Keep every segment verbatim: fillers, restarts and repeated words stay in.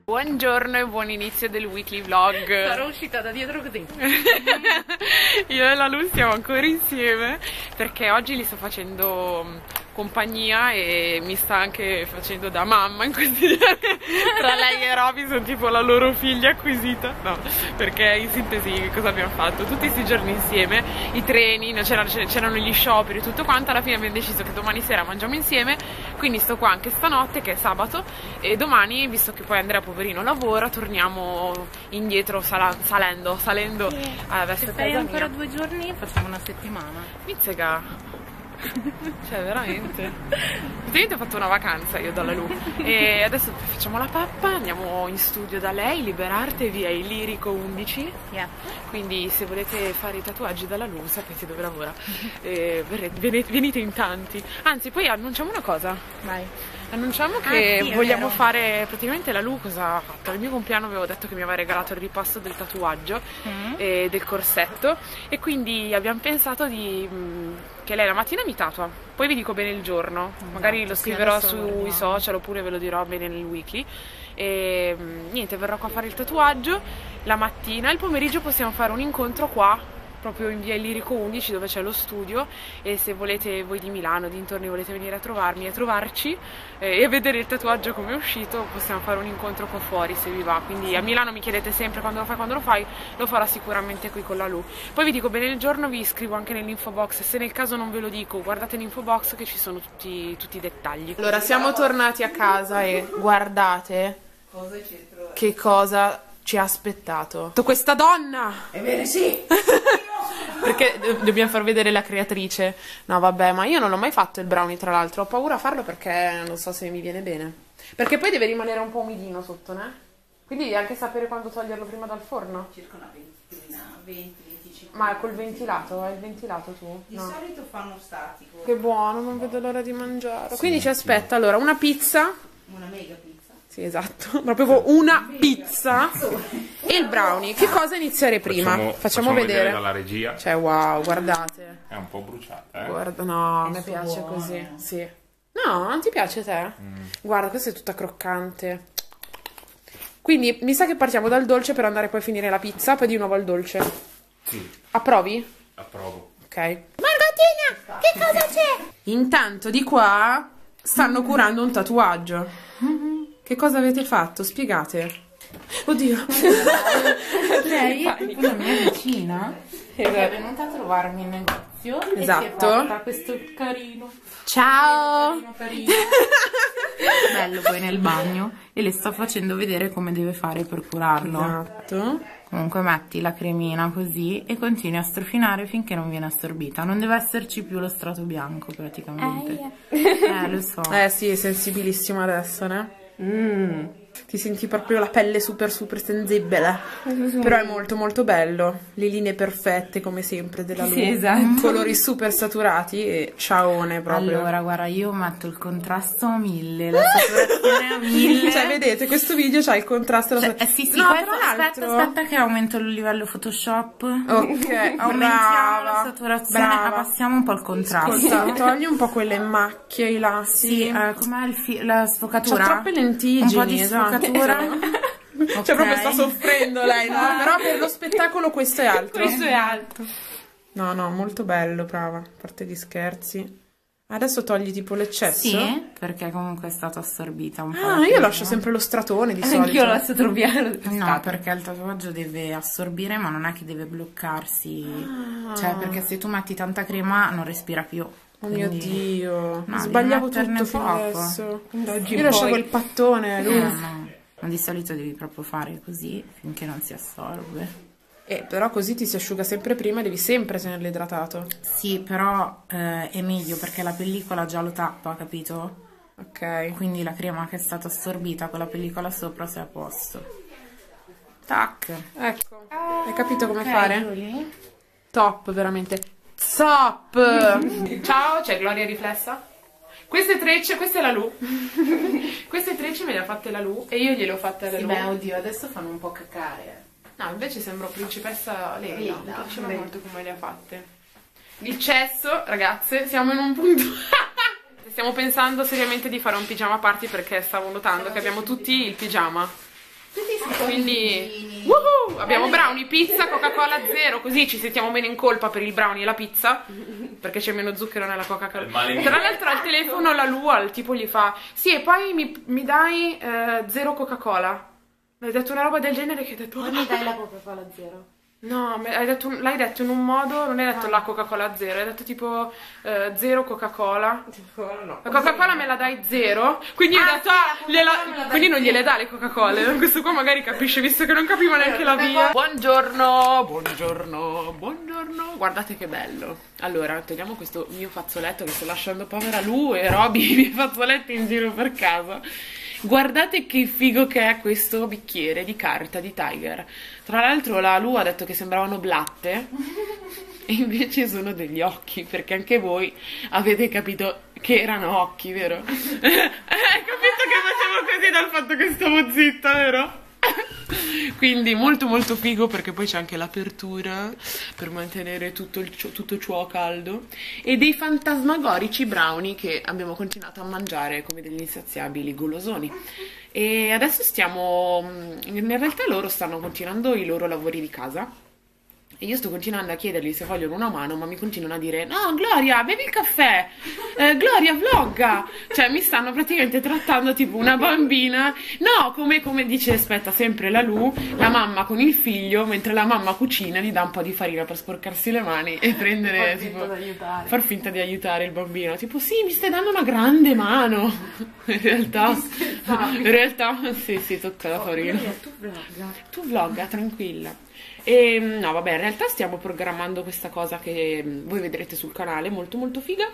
Buongiorno e buon inizio del weekly vlog. Sarò uscita da dietro così. Io e la Lu siamo ancora insieme perché oggi gli sto facendo compagnia e mi sta anche facendo da mamma in questi giorni. Tra lei e Roby sono tipo la loro figlia acquisita. No, perché in sintesi che cosa abbiamo fatto? Tutti questi giorni insieme, i treni, c'erano gli scioperi e tutto quanto. Alla fine abbiamo deciso che domani sera mangiamo insieme, quindi sto qua anche stanotte che è sabato, e domani, visto che poi Andrea poverino lavora, torniamo indietro sala salendo, salendo sì. a Veste. Se stai ancora due giorni facciamo una settimana. Mizzega. Cioè veramente praticamente ho fatto una vacanza io dalla Lu e adesso facciamo la pappa, andiamo in studio da lei, Liberarte, via Ilirico undici, yeah. Quindi se volete fare i tatuaggi dalla Lu sapete dove lavora, e venite, venite in tanti. Anzi, poi annunciamo una cosa. Vai. Annunciamo che ah, sì, vogliamo fare praticamente la Lu cosa ha fatto. Al mio compleanno avevo detto che mi aveva regalato il ripasto del tatuaggio mm. e del corsetto, e quindi abbiamo pensato di mh, che lei la mattina mi tatua, poi vi dico bene il giorno, esatto, magari lo scriverò sì, sui social oppure ve lo dirò bene nel weekly. E mh, niente, verrò qua a fare il tatuaggio la mattina, il pomeriggio possiamo fare un incontro qua proprio in via Ilirico undici dove c'è lo studio, e se volete voi di Milano, dintorni, volete venire a trovarmi e trovarci eh, e a vedere il tatuaggio come è uscito, possiamo fare un incontro qua fuori se vi va. Quindi a Milano mi chiedete sempre quando lo fai, quando lo fai, lo farò sicuramente qui con la Lu. Poi vi dico bene il giorno, vi scrivo anche nell'info box, se nel caso non ve lo dico guardate l'info box che ci sono tutti, tutti i dettagli. Allora siamo tornati a casa e guardate cosa c'è che cosa ci ha aspettato questa donna. Ebbene sì. Perché dobbiamo far vedere la creatrice. No vabbè, ma io non l'ho mai fatto il brownie, tra l'altro ho paura a farlo perché non so se mi viene bene, perché poi deve rimanere un po' umidino sotto, né? Quindi devi anche sapere quando toglierlo prima dal forno. Circa una ventina, venti venticinque. Ma è col ventilato? Hai il ventilato tu? Di no. solito fanno statico. Che buono, non vedo l'ora di mangiare. Sì, quindi ci aspetta allora una pizza. Una mega pizza. Sì, esatto, proprio una pizza e il brownie. Che cosa iniziare prima? Facciamo, facciamo, facciamo vedere. vedere dalla regia. Cioè, wow, guardate. È un po' bruciata, eh? Guarda, no, a me piace buono. così, sì. No, non ti piace a te? Mm. Guarda, questa è tutta croccante. Quindi mi sa che partiamo dal dolce per andare poi a finire la pizza, poi di nuovo al dolce. Sì. Approvi? Approvo. Ok. Margottina, che cosa c'è? Intanto di qua stanno curando un tatuaggio. Che cosa avete fatto? Spiegate. Oddio. Lei è una mia vicina che è venuta a trovarmi in negozio e esatto. si è fatta questo carino. Ciao. Carino, carino. Bello poi nel bagno, e le sto facendo vedere come deve fare per curarlo. Esatto. Comunque metti la cremina così e continui a strofinare finché non viene assorbita. Non deve esserci più lo strato bianco praticamente. Eh, eh lo so. Eh sì, è sensibilissimo adesso, né? Mm. Ti senti proprio la pelle super super sensibile. Però è molto molto bello. Le linee perfette come sempre della Lu. Sì, esatto. Colori super saturati e ciaone proprio. Allora guarda, io metto il contrasto a mille, la saturazione a mille. Cioè vedete, questo video c'ha il contrasto. Cioè, eh, sì sì, no, questo, tra aspetta, aspetta che aumento il livello Photoshop. Ok, aumentiamo brava, la saturazione, brava. Abbassiamo un po' il contrasto. Ascolta, togli un po' quelle macchie, i lassi. Sì, eh, com'è il la sfocatura? C'ha troppe lentiggini. Un po' di esatto. sfocatura. Okay. Cioè proprio sta soffrendo lei, no? Però per lo spettacolo questo è altro. Questo è altro. No, no, molto bello, brava. A parte gli scherzi. Adesso togli tipo l'eccesso? Sì, perché comunque è stata assorbita un po'. Ah, io lascio sempre lo stratone di solito. Anch'io lo lascio trovare. No, perché il tatuaggio deve assorbire, ma non è che deve bloccarsi. Ah. Cioè, perché se tu metti tanta crema non respira più. Oh quindi... mio Dio, no, sbagliavo tutto fino adesso. Io lasciavo il pattone. Lui. No, no. Ma di solito devi proprio fare così finché non si assorbe. Eh, però così ti si asciuga sempre prima e devi sempre tenerlo idratato. Sì, però eh, è meglio perché la pellicola già lo tappa, capito? Ok. Quindi la crema che è stata assorbita con la pellicola sopra si è a posto. Tac. Ecco. Ah, hai capito come okay, fare? Giulia. Top, veramente. Top! Ciao, c'è Gloria riflessa? Queste trecce, questa è la Lu. Queste trecce me le ha fatte la Lu e io gliele ho fatte alla sì, Lu. Beh, oddio, adesso fanno un po' cacare. No, invece sembro principessa Leila. Mi piaceva beh. molto come le ha fatte. Il cesso, ragazze, siamo in un punto. Stiamo pensando seriamente di fare un pigiama party perché stavo notando che abbiamo tutti il pigiama. Quindi woohoo, abbiamo brownie, pizza, Coca-Cola zero, così ci sentiamo meno in colpa per il brownie e la pizza, perché c'è meno zucchero nella Coca-Cola. Tra l'altro al telefono la Lua, il tipo gli fa: sì, e poi mi, mi dai eh, zero Coca-Cola. Mi hai detto una roba del genere che ho detto: poi mi dai la Coca-Cola zero. No, l'hai detto, detto in un modo, non hai detto ah. la Coca-Cola zero, hai detto tipo eh, zero Coca-Cola. No, la Coca-Cola me la dai zero, quindi ah, ho detto, sì, gliela, quindi non gliele dà le Coca-Cola. Questo qua magari capisce, visto che non capiva neanche la via. Buongiorno, buongiorno, buongiorno. Guardate che bello. Allora, togliamo questo mio fazzoletto che sto lasciando povera Lu e Roby i miei fazzoletti in giro per casa. Guardate che figo che è questo bicchiere di carta di Tiger. Tra l'altro la Lu ha detto che sembravano blatte e invece sono degli occhi, perché anche voi avete capito che erano occhi, vero? Hai capito che facevo così dal fatto che stavo zitta, vero? Quindi molto molto figo, perché poi c'è anche l'apertura per mantenere tutto, il, tutto ciò caldo, e dei fantasmagorici brownie che abbiamo continuato a mangiare come degli insaziabili golosoni. E adesso stiamo, in realtà loro stanno continuando i loro lavori di casa e io sto continuando a chiedergli se vogliono una mano, ma mi continuano a dire: no Gloria, bevi il caffè, eh, Gloria vlogga, cioè mi stanno praticamente trattando tipo una bambina. No, come, come dice, aspetta, sempre la Lu, la mamma con il figlio, mentre la mamma cucina gli dà un po' di farina per sporcarsi le mani e prendere, far tipo, finta far finta di aiutare il bambino, tipo sì, mi stai dando una grande mano. In realtà in realtà sì sì, tocca la farina. Oh, tu vlogga tu vlogga tranquilla. E no, vabbè, in realtà stiamo programmando questa cosa che voi vedrete sul canale, molto molto figa.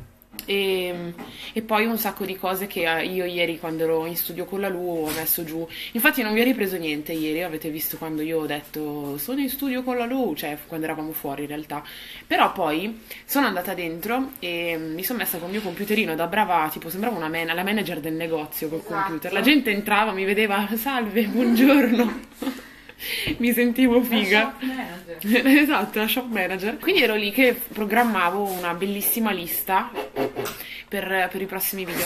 E, e poi un sacco di cose che io ieri, quando ero in studio con la Lu, ho messo giù. Infatti non vi ho ripreso niente ieri, avete visto quando io ho detto sono in studio con la Lu, cioè quando eravamo fuori in realtà. Però poi sono andata dentro e mi sono messa con il mio computerino da brava, tipo sembrava una man la manager del negozio col esatto. computer. La gente entrava, mi vedeva: salve, buongiorno. Mi sentivo figa. La shop manager. Esatto, la shop manager. Quindi ero lì che programmavo una bellissima lista per, per i prossimi video.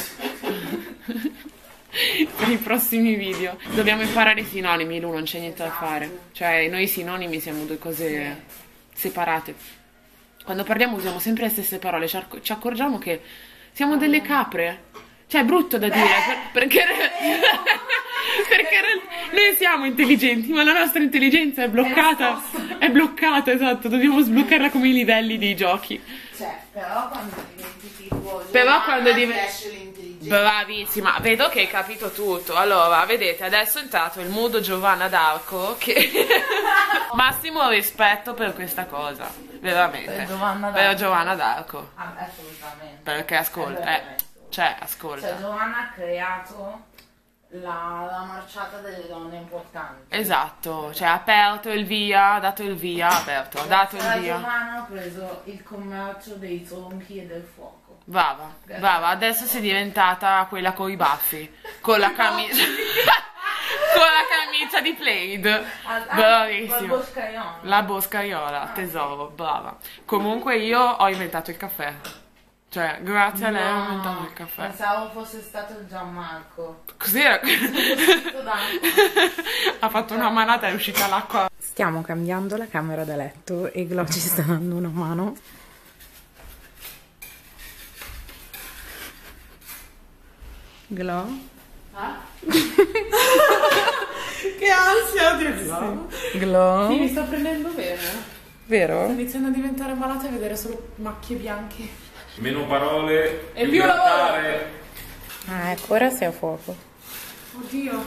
Per i prossimi video dobbiamo imparare i sinonimi, Lu, non c'è niente da fare. Cioè noi sinonimi siamo due cose separate. Quando parliamo usiamo sempre le stesse parole, ci accorgiamo che siamo delle capre. Cioè è brutto da dire, per, perché perché noi siamo intelligenti, ma la nostra intelligenza è bloccata. È bloccata, esatto, dobbiamo sbloccarla come i livelli dei giochi. Cioè, però quando diventi tipo Però quando diventi bravissima, vedo che hai capito tutto. Allora, vedete, adesso è entrato il mood Giovanna d'Arco, che massimo rispetto per questa cosa, veramente. Per Giovanna d'Arco. Per Giovanna d'Arco. Ah, assolutamente. Perché ascolta, eh, cioè, ascolta. Cioè, Giovanna ha creato La, la marciata delle donne importanti. Esatto, cioè ha aperto il via, ha dato il via, ha aperto, ha dato il via. Giovanna ha preso il commercio dei tronchi e del fuoco. Brava, brava, adesso sei diventata quella con i baffi, con la camicia con la camicia di Plaid. Bravissima. La boscaiola. La boscaiola, tesoro, brava. Comunque io ho inventato il caffè. Cioè, grazie no, a lei ho inventato il caffè. Pensavo fosse stato Gianmarco. Cos'era? Ha fatto una manata e è uscita l'acqua. Stiamo cambiando la camera da letto e Glo ci sta dando una mano. Glo? Ah? Che ansia di Glo. Glo? Sì, mi sta prendendo bene. Vero? Sto iniziando a diventare malata e vedere solo macchie bianche. Meno parole e più lavoro. Ah, ecco, ora sei a fuoco. Oddio.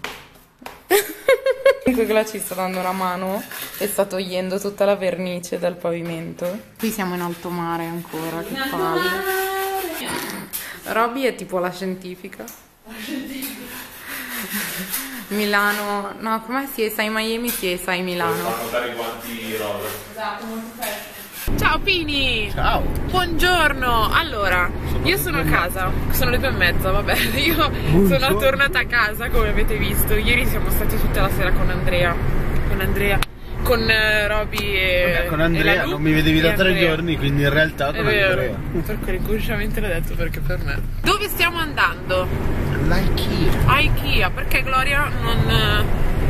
Qui ci sta dando una mano e sta togliendo tutta la vernice dal pavimento. Qui siamo in alto mare ancora, che palle. Roby è tipo la scientifica. La scientifica. Milano, no, come si è? Sai Miami, si è Sai Milano. Fanno dare i guanti rosa. Esatto, molto bello. Ciao Pini! Ciao! Buongiorno! Allora, io sono a casa, sono le due e mezza, vabbè, io Buongiorno. sono tornata a casa come avete visto. Ieri siamo stati tutta la sera con Andrea, con Andrea, con uh, Roby e Vabbè, con Andrea, non mi vedevi da tre giorni, quindi in realtà con è Andrea. Vero, perché inconsciamente l'ho detto perché per me. Dove stiamo andando? L'Ikea. A Ikea, perché Gloria non...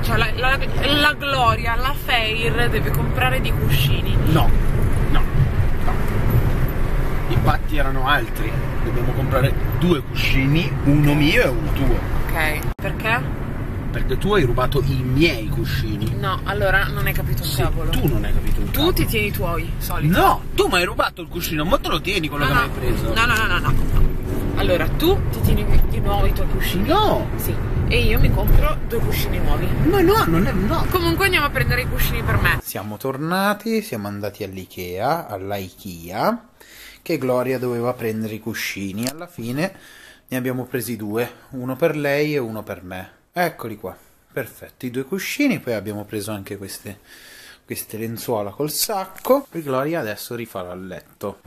cioè la, la, la Gloria, la Fair deve comprare dei cuscini. No, no, no. I patti erano altri. Dobbiamo comprare due cuscini, uno mio e uno tuo. Ok, perché? Perché tu hai rubato i miei cuscini. No, allora non hai capito un Sì, cavolo. tu non hai capito un Tu cavolo. ti tieni i tuoi, solito. No, tu mi hai rubato il cuscino, ma te lo tieni quello no, che no. mi hai preso. No, no, no, no, no. Allora, tu ti tieni di nuovo i tuoi cuscini. No. Sì. E io mi compro due cuscini nuovi. Ma no, non è no. Comunque andiamo a prendere i cuscini per me. Siamo tornati, siamo andati all'Ikea, alla Ikea, che Gloria doveva prendere i cuscini. Alla fine ne abbiamo presi due, uno per lei e uno per me. Eccoli qua, perfetto, i due cuscini. Poi abbiamo preso anche queste, queste lenzuola col sacco. E Gloria adesso rifarà il letto.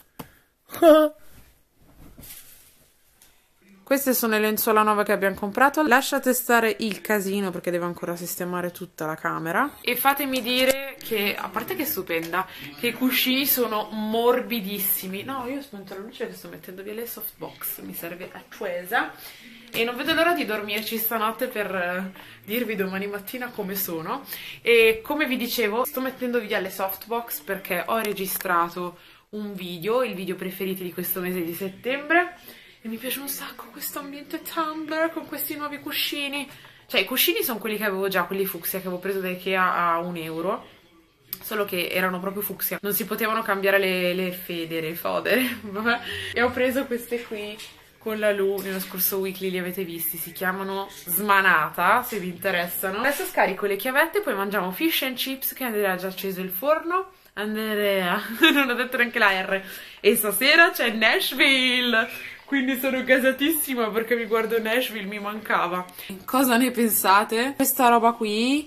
Queste sono le lenzuola nuove che abbiamo comprato. Lasciate stare il casino perché devo ancora sistemare tutta la camera. E fatemi dire che, a parte che è stupenda, che i cuscini sono morbidissimi. No, io ho spento la luce che sto mettendo via le softbox, mi serve accesa. E non vedo l'ora di dormirci stanotte per eh, dirvi domani mattina come sono. E come vi dicevo, sto mettendo via le softbox perché ho registrato un video, il video preferito di questo mese di settembre. E mi piace un sacco questo ambiente Tumblr con questi nuovi cuscini. Cioè i cuscini sono quelli che avevo già, quelli fucsia che avevo preso da Ikea a un euro. Solo che erano proprio fucsia, non si potevano cambiare le, le federe, le fodere. E ho preso queste qui con la Lu, nello scorso weekly li avete visti, si chiamano Smanata, se vi interessano. Adesso scarico le chiavette, poi mangiamo fish and chips che Andrea ha già acceso il forno. Andrea, non ho detto neanche la R. E stasera c'è Nashville. Quindi sono gasatissima perché mi guardo Nashville, mi mancava. Cosa ne pensate? Questa roba qui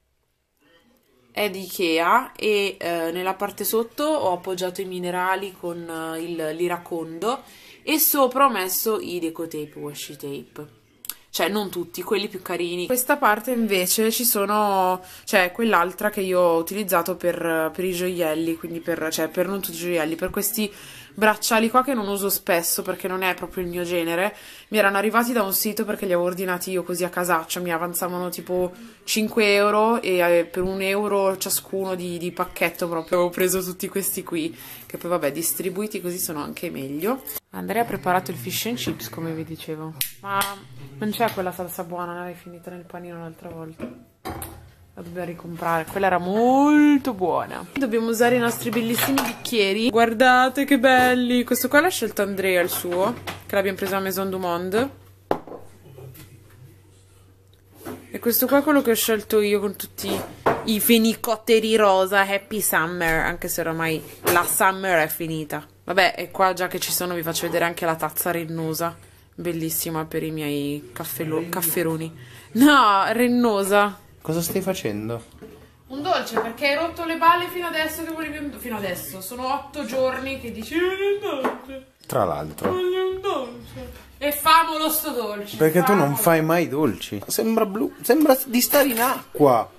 è di Ikea e eh, nella parte sotto ho appoggiato i minerali con eh, il l'iracondo e sopra ho messo i deco tape, washi tape. Cioè non tutti, quelli più carini. Questa parte invece ci sono, cioè quell'altra che io ho utilizzato per, per i gioielli, quindi per, cioè per non tutti i gioielli, per questi bracciali qua che non uso spesso perché non è proprio il mio genere. Mi erano arrivati da un sito perché li avevo ordinati io così a casaccio, mi avanzavano tipo cinque euro e eh, per un euro ciascuno di, di pacchetto proprio avevo preso tutti questi qui, che poi vabbè distribuiti così sono anche meglio. Andrea ha preparato il fish and chips come vi dicevo, ma non c'è quella salsa buona, l'avevi finita nel panino l'altra volta. La dobbiamo ricomprare, quella era molto buona. Dobbiamo usare i nostri bellissimi bicchieri. Guardate che belli. Questo qua l'ha scelto Andrea, il suo, che l'abbiamo preso a Maison du Monde. E questo qua è quello che ho scelto io con tutti i fenicotteri rosa. Happy Summer, anche se oramai la summer è finita. Vabbè, e qua già che ci sono vi faccio vedere anche la tazza rennosa. Bellissima per i miei cafferoni. No, rennosa. Cosa stai facendo? Un dolce, perché hai rotto le balle fino adesso che volevi un dolce. Fino adesso, sono otto giorni che dici voglio un dolce. Tra l'altro. Voglio un dolce. E famolo sto dolce. Perché famolo. tu non fai mai dolci. Sembra blu, sembra di stare in acqua.